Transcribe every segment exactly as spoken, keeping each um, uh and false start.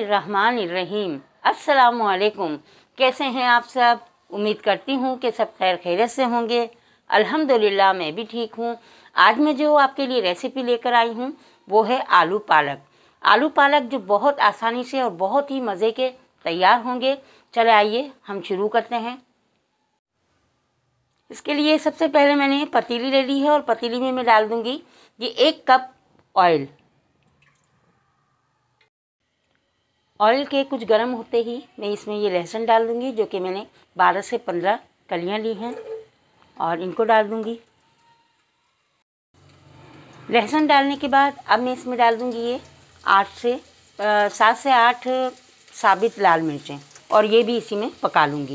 बिस्मिल्लाहिर्रहमानिर्रहीम। अस्सलामुअलैकुम। कैसे हैं आप सब? उम्मीद करती हूँ कि सब खैर खैरियत से होंगे। अल्हम्दुलिल्लाह मैं भी ठीक हूँ। आज मैं जो आपके लिए रेसिपी लेकर आई हूँ वो है आलू पालक। आलू पालक जो बहुत आसानी से और बहुत ही मज़े के तैयार होंगे। चले आइए हम शुरू करते हैं। इसके लिए सबसे पहले मैंने पतीली ले ली है और पतीली में मैं डाल दूँगी ये एक कप ऑयल। ऑयल के कुछ गर्म होते ही मैं इसमें ये लहसुन डाल दूँगी, जो कि मैंने बारह से पंद्रह कलियाँ ली हैं और इनको डाल दूँगी। लहसुन डालने के बाद अब मैं इसमें डाल दूँगी ये आठ से सात से आठ साबित लाल मिर्चें और ये भी इसी में पका लूँगी।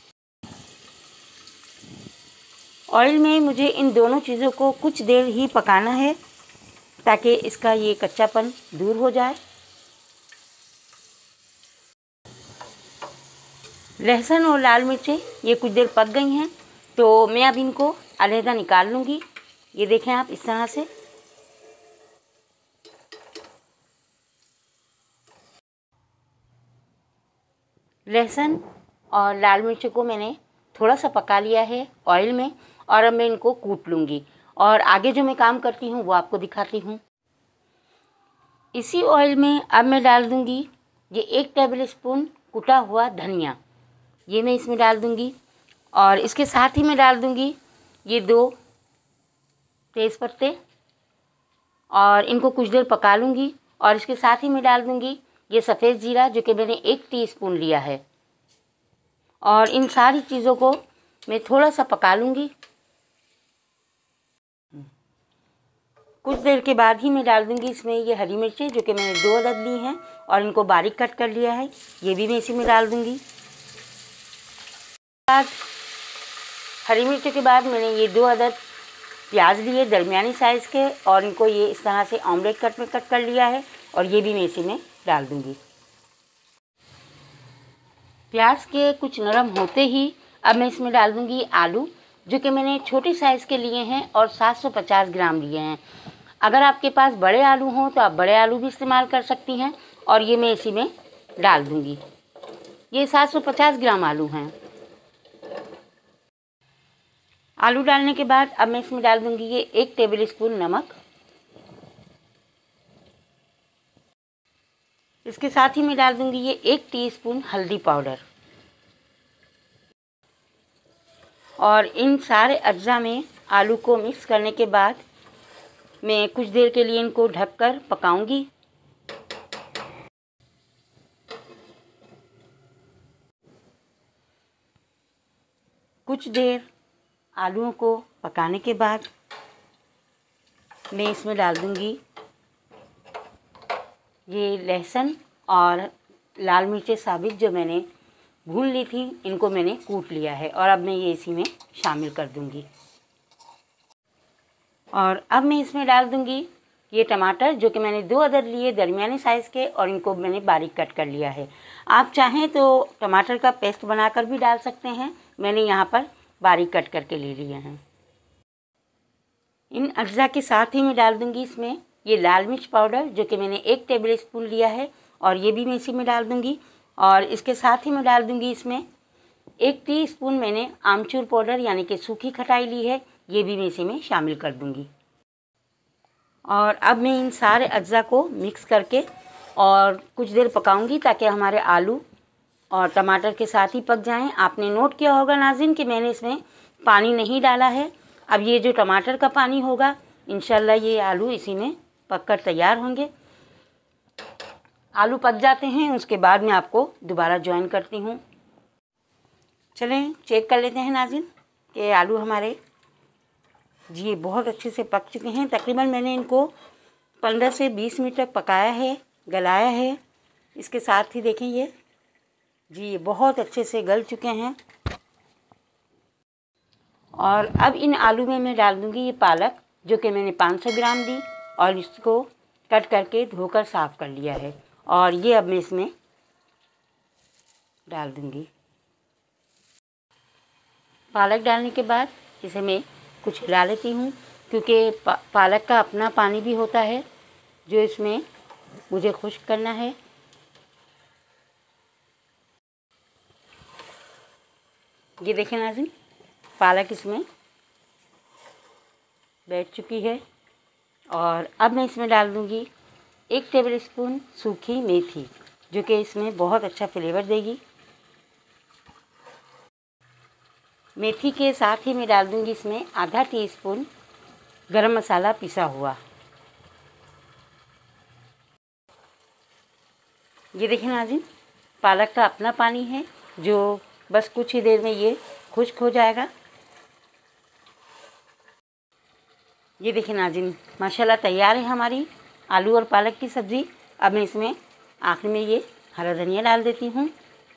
ऑयल में मुझे इन दोनों चीज़ों को कुछ देर ही पकाना है ताकि इसका ये कच्चापन दूर हो जाए। लहसुन और लाल मिर्चें ये कुछ देर पक गई हैं तो मैं अब इनको अलहदा निकाल लूँगी। ये देखें आप इस तरह से। लहसुन और लाल मिर्च को मैंने थोड़ा सा पका लिया है ऑयल में और अब मैं इनको कूट लूँगी और आगे जो मैं काम करती हूँ वो आपको दिखाती हूँ। इसी ऑयल में अब मैं डाल दूँगी ये एक टेबल स्पून कुटा हुआ धनिया, ये मैं इसमें डाल दूँगी और इसके साथ ही मैं डाल दूँगी ये दो तेज़ पत्ते और इनको कुछ देर पका लूँगी। और इसके साथ ही मैं डाल दूँगी ये सफ़ेद जीरा, जो कि मैंने एक टीस्पून लिया है और इन सारी चीज़ों को मैं थोड़ा सा पका लूँगी। कुछ देर के बाद ही मैं डाल दूँगी इसमें ये हरी मिर्चें, जो कि मैंने दो अदद ली हैं और इनको बारीक कट कर लिया है, ये भी मैं इसी में डाल दूँगी। बाद हरी मिर्चों के बाद मैंने ये दो अदद प्याज लिए दरमियानी साइज़ के और इनको ये इस तरह से ऑमलेट कट में कट कर लिया है और ये भी मैं इसी में डाल दूँगी। प्याज के कुछ नरम होते ही अब मैं इसमें डाल दूँगी आलू, जो कि मैंने छोटे साइज़ के लिए हैं और सात सौ पचास ग्राम लिए हैं। अगर आपके पास बड़े आलू हों तो आप बड़े आलू भी इस्तेमाल कर सकती हैं और ये मैं इसी में डाल दूँगी। ये सात सौ पचास ग्राम आलू हैं। आलू डालने के बाद अब मैं इसमें डाल दूँगी ये एक टेबल स्पून नमक। इसके साथ ही मैं डाल दूँगी ये एक टीस्पून हल्दी पाउडर और इन सारे अज्जा में आलू को मिक्स करने के बाद मैं कुछ देर के लिए इनको ढककर पकाऊंगी। कुछ देर आलूओं को पकाने के बाद मैं इसमें डाल दूँगी ये लहसुन और लाल मिर्चें साबित जो मैंने भून ली थी, इनको मैंने कूट लिया है और अब मैं ये इसी में शामिल कर दूँगी। और अब मैं इसमें डाल दूँगी ये टमाटर, जो कि मैंने दो अदद लिए दरमियाने साइज़ के और इनको मैंने बारीक कट कर लिया है। आप चाहें तो टमाटर का पेस्ट बनाकर भी डाल सकते हैं, मैंने यहाँ पर बारीक कट करके ले लिए हैं। इन अज्जा के साथ ही मैं डाल दूँगी इसमें ये लाल मिर्च पाउडर, जो कि मैंने एक टेबल स्पून लिया है और ये भी मैं इसी में डाल दूँगी। और इसके साथ ही मैं डाल दूँगी इसमें एक टीस्पून मैंने आमचूर पाउडर यानी कि सूखी खटाई ली है, ये भी मैं इसी में शामिल कर दूँगी। और अब मैं इन सारे अज्जा को मिक्स करके और कुछ देर पकाऊंगी ताकि हमारे आलू और टमाटर के साथ ही पक जाएं। आपने नोट किया होगा नाज़रीन कि मैंने इसमें पानी नहीं डाला है। अब ये जो टमाटर का पानी होगा इंशाल्लाह ये आलू इसी में पककर तैयार होंगे। आलू पक जाते हैं उसके बाद मैं आपको दोबारा ज्वाइन करती हूँ। चलें चेक कर लेते हैं नाज़रीन कि आलू हमारे जी ये बहुत अच्छे से पक चुके हैं। तकरीबन मैंने इनको पंद्रह से बीस मिनट तक पकाया है, गलाया है। इसके साथ ही देखें ये जी ये बहुत अच्छे से गल चुके हैं। और अब इन आलू में मैं डाल दूँगी ये पालक, जो कि मैंने पाँच सौ ग्राम दी और इसको कट करके धोकर साफ़ कर लिया है और ये अब मैं इसमें डाल दूँगी। पालक डालने के बाद इसे मैं कुछ हिला लेती हूँ, क्योंकि पा, पालक का अपना पानी भी होता है जो इसमें मुझे खुश्क करना है। ये देखें नाज़रीन, पालक इसमें बैठ चुकी है। और अब मैं इसमें डाल दूँगी एक टेबल स्पून सूखी मेथी, जो कि इसमें बहुत अच्छा फ्लेवर देगी। मेथी के साथ ही मैं डाल दूँगी इसमें आधा टीस्पून गरम मसाला पिसा हुआ। ये देखिए नाज़रीन, पालक का अपना पानी है जो बस कुछ ही देर में ये खुश्क हो जाएगा। ये देखिए नाज़रीन, माशाल्लाह तैयार है हमारी आलू और पालक की सब्ज़ी। अब मैं इसमें आखिर में ये हरा धनिया डाल देती हूँ।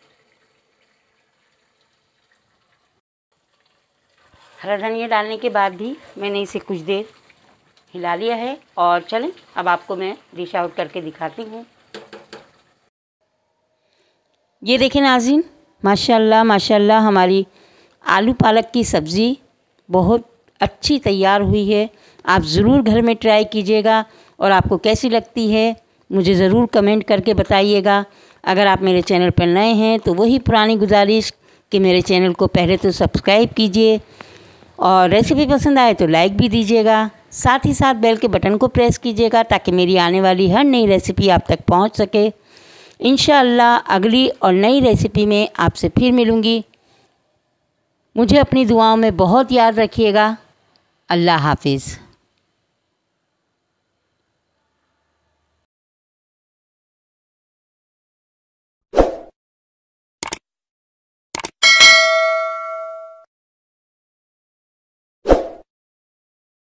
हरा धनिया डालने के बाद भी मैंने इसे कुछ देर हिला लिया है। और चलें अब आपको मैं डिश आउट करके दिखाती हूँ। ये देखिए नाज़रीन, माशाल्लाह माशाल्लाह हमारी आलू पालक की सब्ज़ी बहुत अच्छी तैयार हुई है। आप ज़रूर घर में ट्राई कीजिएगा और आपको कैसी लगती है मुझे ज़रूर कमेंट करके बताइएगा। अगर आप मेरे चैनल पर नए हैं तो वही पुरानी गुजारिश कि मेरे चैनल को पहले तो सब्सक्राइब कीजिए और रेसिपी पसंद आए तो लाइक भी दीजिएगा। साथ ही साथ बेल के बटन को प्रेस कीजिएगा ताकि मेरी आने वाली हर नई रेसिपी आप तक पहुंच सके। इंशाअल्लाह अगली और नई रेसिपी में आपसे फिर मिलूँगी। मुझे अपनी दुआओं में बहुत याद रखिएगा। अल्लाह हाफिज़।